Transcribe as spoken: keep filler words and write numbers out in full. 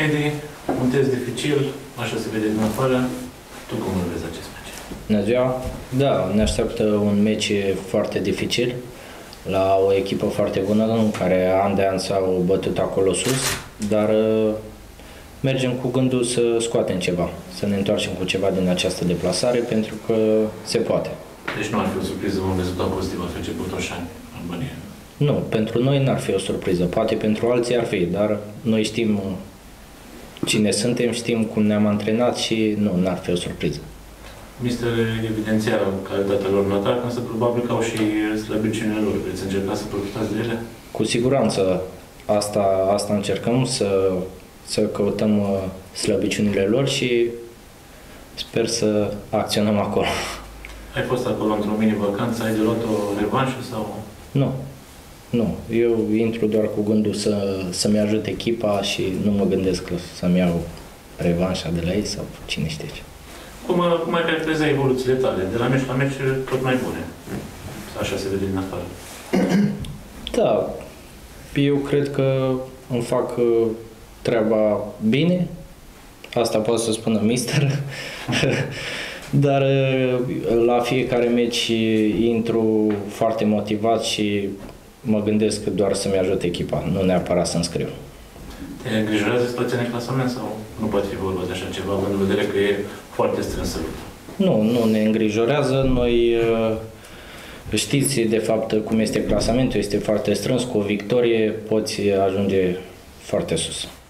Edi, un test dificil, așa se vede din afară. Tu cum îl vezi acest meci? Bună ziua! Da, ne așteaptă un meci foarte dificil la o echipă foarte bună, în care an de an s-au bătut acolo sus, dar mergem cu gândul să scoatem ceva, să ne întoarcem cu ceva din această deplasare, pentru că se poate. Deci nu ar fi o surpriză un rezultat pozitiv al F C Botoșani, Albania? Nu, pentru noi n-ar fi o surpriză, poate pentru alții ar fi, dar noi știm cine suntem, știm cum ne-am antrenat și nu, n-ar fi o surpriză. Mister evidenția calitatea lor în atac, însă probabil că au și slăbiciunile lor. Veți încerca să profitați de ele? Cu siguranță asta, asta încercăm, să, să căutăm slăbiciunile lor și sper să acționăm acolo. Ai fost acolo într-o mini-vacanță, ai de luat o revanșă sau? Nu. Nu. Eu intru doar cu gândul să, să-mi ajut echipa și nu mă gândesc să-mi iau revanșa de la ei sau cine știe ce. Cum, cum ai caracterizat evoluțiile tale? De la meci la meci tot mai bune. Așa se vede din afară. Da. Eu cred că îmi fac treaba bine. Asta pot să spună mister. Dar la fiecare meci intru foarte motivat și mă gândesc doar să-mi ajut echipa, nu neapărat să înscriu. Te îngrijorează situația în clasament sau nu poate fi vorba de așa ceva, având în vedere că e foarte strânsă lupta? Nu, nu ne îngrijorează. Noi știți de fapt cum este clasamentul, este foarte strâns, cu o victorie poți ajunge foarte sus.